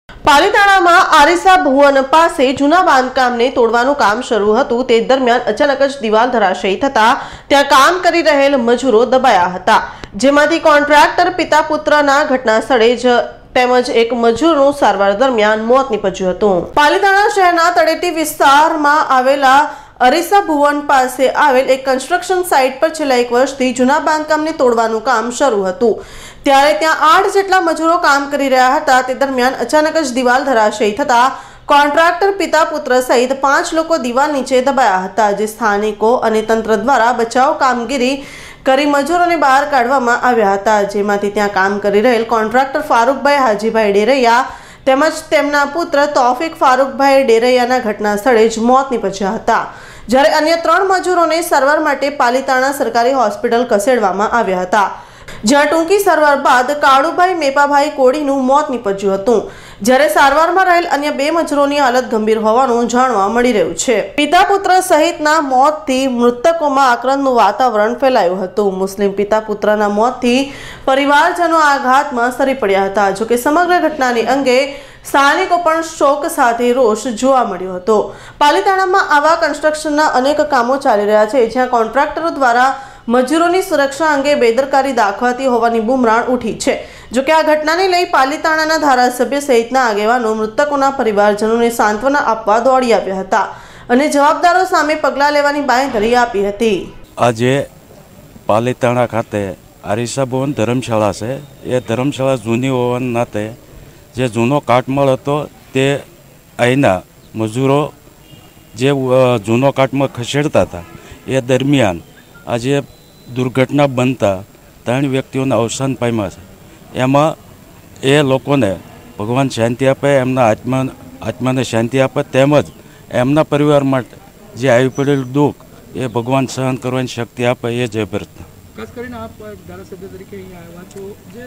પાલીતાણામાં આરીસા ભુવન પાસે જૂના બાંધકામને તોડવાનું કામ શરૂ હતું તે દરમિયાન અચાનક જ દિવાલ ધરાશયી થતા ત્યાં કામ કરી રહેલ મજૂરો દબાયા હતા, જેમાંથી કોન્ટ્રાક્ટર પિતા પુત્રના ઘટના સ્થળે જ તેમજ એક મજૂરનું સારવાર દરમિયાન મોત નીપજ્યું હતું। પાલીતાણા શહેરના તળેટી વિસ્તારમાં આવેલા અરીસા ભુવન પાસે આવેલ એક કન્સ્ટ્રક્શન સાઇટ પર છેલ્લા 1 વર્ષથી જૂના બાંધકામને તોડવાનું કામ શરૂ હતું, ત્યારે ત્યાં 8 જેટલા મજૂરો કામ કરી રહ્યા હતા। તે દરમિયાન અચાનક જ દિવાલ ધરાશયી થતા કોન્ટ્રાક્ટર પિતા પુત્ર સહિત 5 લોકો દિવાલ નીચે દબાયા હતા, જે સ્થાનિકો અને તંત્ર દ્વારા બચાવ કામગીરી કરી મજૂરોને બહાર કાઢવામાં આવ્યા હતા, જેમાંથી ત્યાં કામ કરી રહેલ કોન્ટ્રાક્ટર ફારૂકભાઈ હાજીભાઈ ડેરૈયા તેમજ તેમના પુત્ર તૌફિક ફારૂકભાઈ ડેરૈયાના ઘટના સ્થળે જ મોત નીપજ્યા હતા, જ્યારે અન્ય 3 મજૂરોને સારવાર માટે પાલીતાણા સરકારી હોસ્પિટલ ખસેડવામાં આવ્યા હતા, જ્યાં ટૂંકી સારવાર બાદ કાળુભાઈ મેપાભાઈ કોડીનું મોત નીપજ્યું હતું, જ્યારે સારવારમાં રહેલ અન્ય 2 મજૂરોની હાલત ગંભીર હોવાનું જાણવા મળી રહ્યું છે। પિતા પુત્ર સહિતના મોતથી મૃતકોમાં આક્રંદનું વાતાવરણ ફેલાયું હતું। મુસ્લિમ પિતા પુત્રના મોતથી પરિવારજનો આઘાતમાં સરી પડ્યા હતા। જોકે સમગ્ર ઘટનાની અંગે સ્થાનિકો પણ શોક સાથે રોષ જોવા મળ્યો હતો। પાલીતાણામાં આવા કન્સ્ટ્રક્શનના અનેક કામો ચાલી રહ્યા છે, જ્યાં કોન્ટ્રાક્ટરો દ્વારા મજૂરોની સુરક્ષા અંગે બેદરકારી દાખવાતી હોવાની બૂમરાણ ઉઠી છે। જોકે આ ઘટનાને લઈ પાલીતાણાના ધારાસભ્ય સહિતના આગેવાનો મૃતકોના પરિવારજનોને સાંત્વના આપવા દોડી આવ્યા હતા અને જવાબદારો સામે પગલાં લેવાની બાંયધરી આપી હતી। આજે પાલીતાણા ખાતે આરીસા ભુવન ધર્મશાળા છે। એ ધર્મશાળા જૂની હોવાના નાતે જે જૂનો કાટમાળ હતો તે અહીંના મજૂરો જે જૂનો કાટમાળ ખસેડતા હતા એ દરમિયાન આજે દુર્ઘટના બનતા 3 વ્યક્તિઓના અવસાન પામ્યા છે। એમાં એ લોકોને ભગવાન શાંતિ આપે, એમના આત્માને શાંતિ આપે, તેમજ એમના પરિવાર માટે જે આવી પડેલું દુઃખ એ ભગવાન સહન કરવાની શક્તિ આપે, એ જય પ્રાર્થના। ખાસ કરીને આપ ધારાસભ્ય તરીકે અહીંયા આવ્યા છો, જે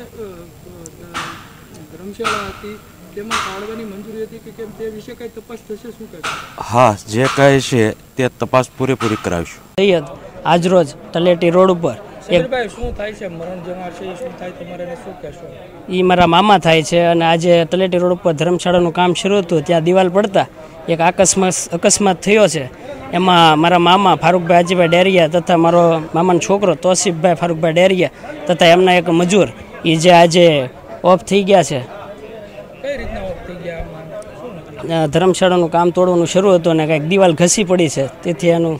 ધર્મશાળા હતી તેમાં કાઢવાની મંજૂરી હતી કે કેમ, તે વિશે કઈ તપાસ થશે, શું કહેશો? હા, જે કાંઈ છે તે તપાસ પૂરેપૂરી કરાવીશું। સૈયદ આજરોજ તલેટી રોડ ઉપર શું થાય છે, મરણ જનાર છે, શું થાય તમારે શું કહેશો? એ મારા મામા થાય છે અને આજે તલેટી રોડ ઉપર ધર્મશાળાનું કામ શરૂ હતું, ત્યાં દિવાલ પડતા એક અકસ્માત થયો છે। એમાં મારા મામા ફારૂકભાઈ હાજીભાઈ ડેરિયા તથા મારો મામાનો છોકરો તૌફિકભાઈ ફારૂકભાઈ ડેરિયા તથા એમના એક મજૂર એ જે આજે ઓફ થઈ ગયા છે। કઈ રીતના ઓફ થઈ ગયા? ધર્મશાળાનું કામ તોડવાનું શરૂ હતું અને કંઈક દિવાલ ઘસી પડી છે, તેથી એનું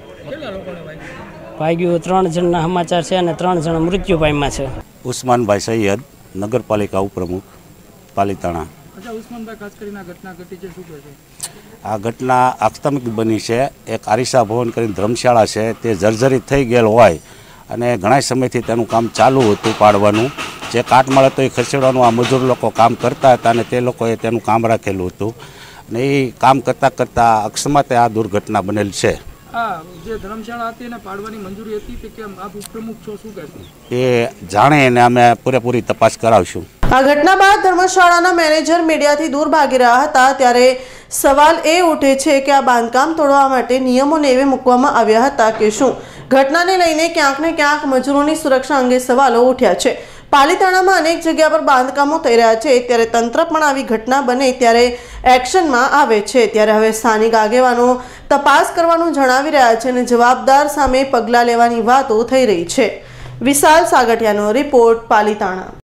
ભાગ્યું 3 જણના સમાચાર છે અને 3 જણ મૃત્યુ પામ્યા છે। ઉસ્માનભાઈ સૈયદ, નગરપાલિકા ઉપપ્રમુખ, પાલીતાણા। ઉસ્માનભાઈ, ખાસ કરીને આ ઘટના ઘટી છે, શું કહે છે? આ ઘટના આકસ્મિક બની છે। એક આરીસા ભવન કરીને ધર્મશાળા છે તે જર્જરિત થઈ ગયેલ હોય અને ઘણા સમયથી તેનું કામ ચાલુ હતું પાડવાનું, જે કાટમાળ હતો એ ખસેડવાનું આ મજૂર લોકો કામ કરતા હતા અને તે લોકોએ તેનું કામ રાખેલું હતું અને એ કામ કરતાં અકસ્માતે આ દુર્ઘટના બનેલ છે। જે ધર્મશાળા હતી એને પાડવાની મંજૂરી હતી કે કેમ, આપ ઉપપ્રમુખ છો, શું કહેશો? એ જાણે અને અમે પૂરેપૂરી તપાસ કરાવશું। આ ઘટના બાદ ધર્મશાળાના મેનેજર મીડિયાથી દૂર ભાગી રહ્યા હતા, ત્યારે સવાલ એ ઉઠે છે કે આ બાંધકામ તોડવા માટે નિયમોને એવે મૂકવામાં આવ્યા હતા કે શું? ઘટનાને લઈને ક્યાંક ને ક્યાંક મજૂરોની સુરક્ષા અંગે સવાલો ઉઠ્યા છે। પાલીતાણામાં અનેક જગ્યા પર બાંધકામો થઈ રહ્યા છે, ત્યારે તંત્ર પણ આવી ઘટના બને ત્યારે એક્શનમાં આવે છે। ત્યારે હવે સ્થાનિક આગેવાનો તપાસ કરવાનું જણાવી રહ્યા છે અને જવાબદાર સામે પગલાં લેવાની વાતો થઈ રહી છે। વિશાલ સાગઠિયાનો રિપોર્ટ, પાલીતાણા।